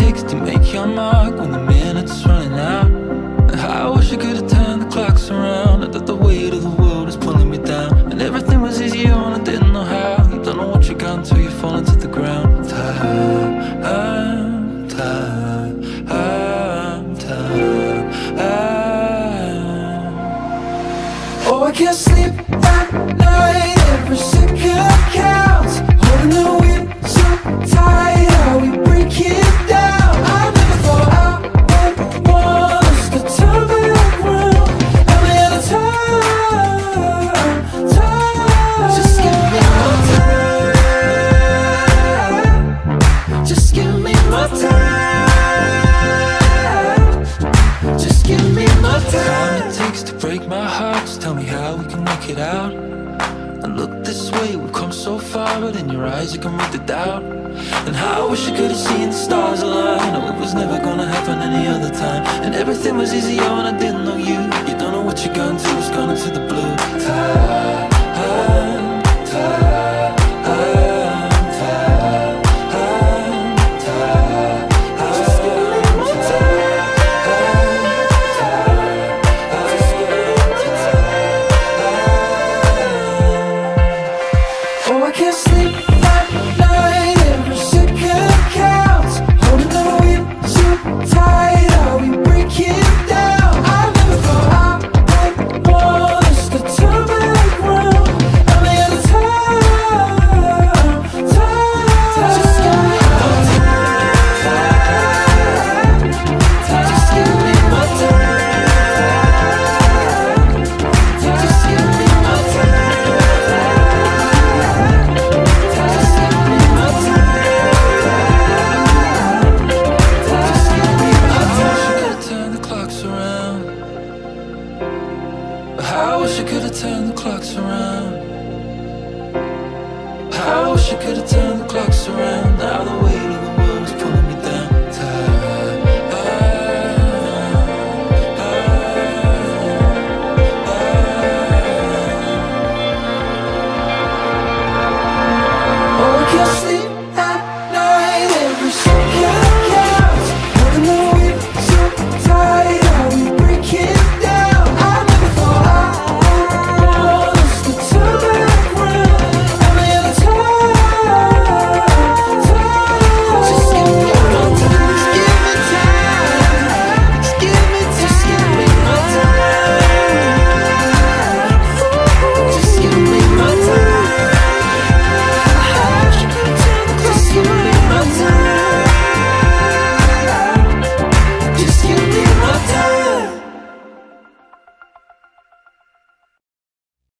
takes to make your mark when the minute's running out. And how I wish I could have turned the clocks around, and that the weight of the world is pulling me down. And everything was easier when I didn't know how. You don't know what you're gone till you fall into the ground. Tired, I'm tired, I'm tired. Oh, I can't sleep at night, every second counts. Holding the wheel so tight, how we break it down. I never thought I would want us to turn back round. Am I out of time? Just give me more time. Just give me more time. Just give me more time. It takes to break my heart. Just tell me how we can work it out. And look this way, we've come so far, but in your eyes you can read the doubt. And how I wish I could have seen the stars align. Oh, it was never gonna happen any other time. And everything was easier when I didn't know you. You don't know what you're gone to, it's gone into the